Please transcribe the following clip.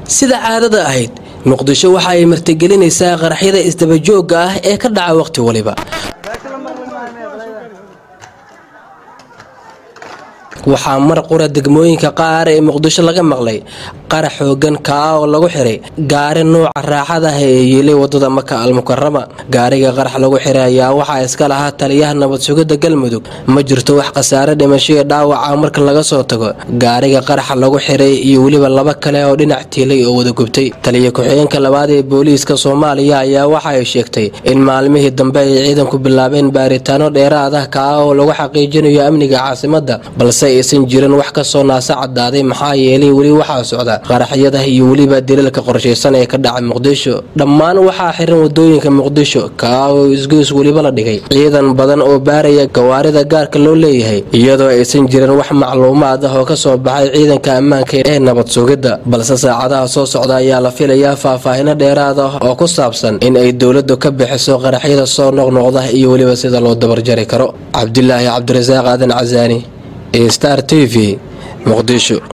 sida caadada ahayd muqdisho waxa ay martigelinaysaa qaraxyada isdaba joogga ah ee ka dhaca waqti waliba waxaa mar qura degmooyinka qaar ee muqdisho laga maqlay qarax xoogan ka oo lagu xiray gaari nooca raaxada ah ee yeelay wadada Maka al-Mukarrama gaariga qarax lagu xiray ayaa waxa iska lahaa taliyaha nabad sugidda Galmudug ma jirto wax khasaare dhimasho iyo dhaawac marka laga soo tago gaariga qarax lagu xiray iyo waliba laba kale oo dhinac tiilay oo wada gubtay taliye ku-xigeenka labaad ee booliiska Soomaaliya ayaa waxa ay sheegtay in maalmihii dambe ay ciidanku bilaabeen baaritaano dheeraad ah ka oo lagu xaqiijinayo amniga caasimadda balse aysan jirin wax ka soo naasa cadaaday maxaa yeelay wali waxa socda qaraxyada iyo waliba dilalka qorsheysan ee ka dhacay Muqdisho dhammaan waxa xiran wadooyinka Muqdisho ka oo isgoys waliba la dhigay ciidan badan oo baaraya gawaarida gaarka loo leeyahay iyadoo aysan jirin wax macluumaad ah oo ka soo baxay ciidanka ammaanka ee nabad sugidda balse saacadaha soo socda ayaa la filayaa faahfaahin dheeraad ah oo ku saabsan in ay dawladdu ka bixiso qaraxyada soo noqnoqda iyo waliba sida loo dabar jari karo Cabdillaahi Cabdirasaaq Aadan Cazaani Star TV Muqdisho